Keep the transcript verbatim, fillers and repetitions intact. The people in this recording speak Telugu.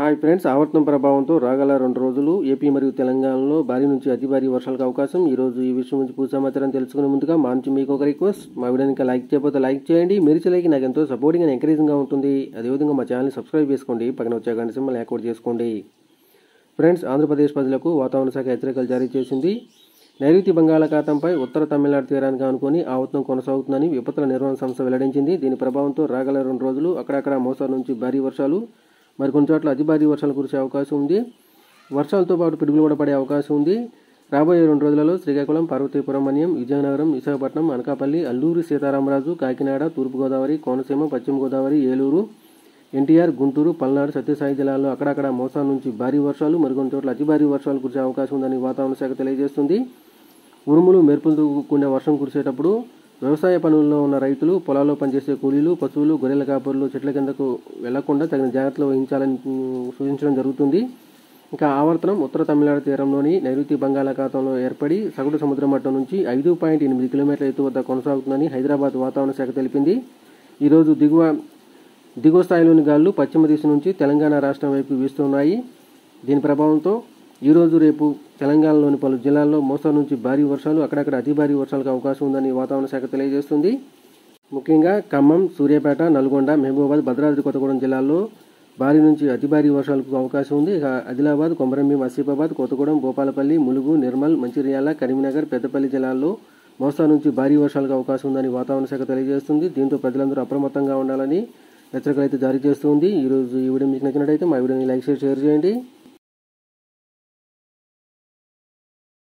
హాయ్ ఫ్రెండ్స్, ఆవర్తనం ప్రభావంతో రాగల రెండు రోజులు ఏపీ మరియు తెలంగాణలో భారీ నుంచి అతి భారీ వర్షాలకు అవకాశం. ఈ రోజు ఈ విషయం గురించి పూర్తి సమాచారం తెలుసుకునే ముందుగా మా నుంచి మీకు ఒక రిక్వెస్ట్, మా వీడియోని ఇంకా లైక్ చేయకపోతే లైక్ చేయండి. మీరు చేయలేక నాకు ఎంతో సపోర్టింగ్ అండ్ ఎంకరేజింగ్గా ఉంటుంది. అదేవిధంగా మా ఛానల్ని సబ్స్క్రైబ్ చేసుకోండి, పక్కన వచ్చే గంట సింబల్ యాక్టివేట్ చేసుకోండి. ఫ్రెండ్స్, ఆంధ్రప్రదేశ్ ప్రజలకు వాతావరణ శాఖ హెచ్చరికలు జారీ చేసింది. నైరుతి బంగాళాఖాతంపై ఉత్తర తమిళనాడు తీరానికి ఆనుకొని ఆవర్తనం కొనసాగుతుందని విపత్తుల నిర్వహణ సంస్థ వెల్లడించింది. దీని ప్రభావంతో రాగల రెండు రోజులు అక్కడక్కడ మోస్తరు నుంచి భారీ వర్షాలు, మరి కొన్ని చోట్ల అతి భారీ వర్షాలు కురిసే అవకాశం ఉంది. వర్షాలతో పాటు పిడుగులు కూడా పడే అవకాశం ఉంది. రాబోయే రెండు రోజులలో శ్రీకాకుళం, పార్వతీపురం, మన్యం, విజయనగరం, విశాఖపట్నం, అనకాపల్లి, అల్లూరు సీతారామరాజు, కాకినాడ, తూర్పుగోదావరి, కోనసీమ, పశ్చిమ గోదావరి, ఏలూరు, ఎన్టీఆర్, గుంటూరు, పల్నాడు, సత్యసాయి జిల్లాల్లో అక్కడక్కడ మోస్తరు నుంచి భారీ వర్షాలు, మరికొన్ని చోట్ల అతి భారీ వర్షాలు కురిసే అవకాశం ఉందని వాతావరణ శాఖ తెలియజేస్తుంది. ఉరుములు, మెరుపులతో కూడిన వర్షం కురిసేటప్పుడు వ్యవసాయ పనుల్లో ఉన్న రైతులు, పొలాల్లో పనిచేసే కూలీలు, పశువులు, గొర్రెల కాపరులు చెట్ల కిందకు వెళ్లకుండా తగిన జాగ్రత్తలు వహించాలని సూచించడం జరుగుతుంది. ఇంకా ఆవర్తనం ఉత్తర తమిళనాడు తీరంలోని నైరుతి బంగాళాఖాతంలో ఏర్పడి సగటు సముద్ర మట్టం నుంచి ఐదు పాయింట్ ఎనిమిది కిలోమీటర్ల ఎత్తు వద్ద కొనసాగుతుందని హైదరాబాద్ వాతావరణ శాఖ తెలిపింది. ఈరోజు దిగువ దిగువ స్థాయిలోని గాలులు పశ్చిమ దిశ నుంచి తెలంగాణ రాష్ట్రం వైపు వీస్తున్నాయి. దీని ప్రభావంతో ఈరోజు రేపు తెలంగాణలోని పలు జిల్లాల్లో మోస్తరు నుంచి భారీ వర్షాలు, అక్కడక్కడ అతి భారీ వర్షాలకు అవకాశం ఉందని వాతావరణ శాఖ తెలియజేస్తుంది. ముఖ్యంగా ఖమ్మం, సూర్యాపేట, నల్గొండ, మహబూబాబాద్, భద్రాద్రి కొత్తగూడెం జిల్లాల్లో భారీ నుంచి అతి భారీ వర్షాలకు అవకాశం ఉంది. ఇక ఆదిలాబాద్, కొమరంభీం, ఆసిఫాబాద్, కొత్తగూడెం, భూపాలపల్లి, ములుగు, నిర్మల్, మంచిర్యాల, కరీంనగర్, పెద్దపల్లి జిల్లాల్లో మోస్తరు నుంచి భారీ వర్షాలకు అవకాశం ఉందని వాతావరణ శాఖ తెలియజేస్తుంది. దీంతో ప్రజలందరూ అప్రమత్తంగా ఉండాలని హెచ్చరికలు అయితే జారీ చేస్తుంది. ఈరోజు ఈ వీడియో మీకు నచ్చినట్టయితే మా వీడియోని లైక్ చేసి షేర్ చేయండి.